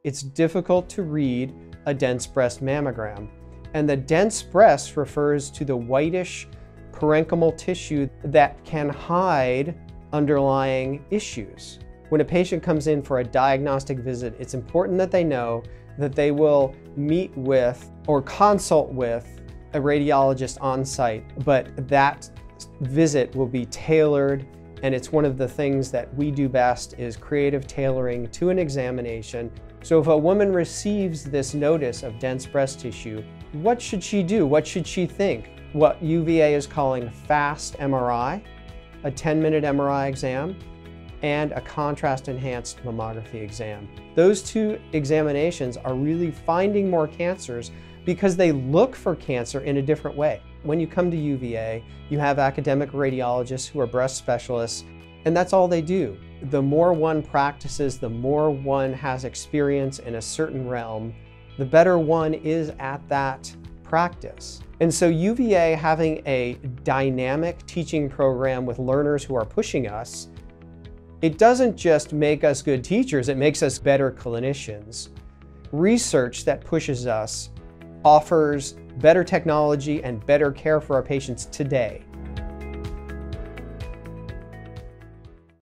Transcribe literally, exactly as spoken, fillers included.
it's difficult to read a dense breast mammogram. And the dense breast refers to the whitish parenchymal tissue that can hide underlying issues. When a patient comes in for a diagnostic visit, it's important that they know that they will meet with or consult with a radiologist on site, but that visit will be tailored, and it's one of the things that we do best is creative tailoring to an examination. So if a woman receives this notice of dense breast tissue, what should she do? What should she think? What U V A is calling fast M R I, a ten minute M R I exam, and a contrast-enhanced mammography exam. Those two examinations are really finding more cancers because they look for cancer in a different way. When you come to U V A, you have academic radiologists who are breast specialists, and that's all they do. The more one practices, the more one has experience in a certain realm, the better one is at that practice. And so U V A having a dynamic teaching program with learners who are pushing us, it doesn't just make us good teachers, it makes us better clinicians. Research that pushes us offers better technology and better care for our patients today.